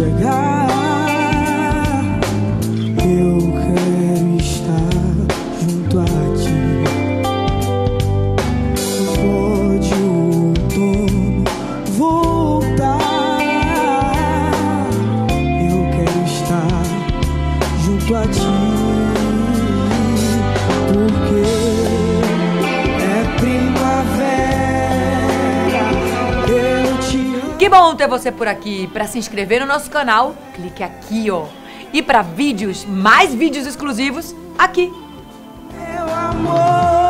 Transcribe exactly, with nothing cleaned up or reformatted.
chegar. Eu quero estar junto a ti. Pode o outono voltar. Eu quero estar junto a ti, porque é primavera. Eu te amo. Que bom ter você por aqui. Para se inscrever no nosso canal, clique aqui, ó. E para vídeos, mais vídeos exclusivos, aqui. Meu amor.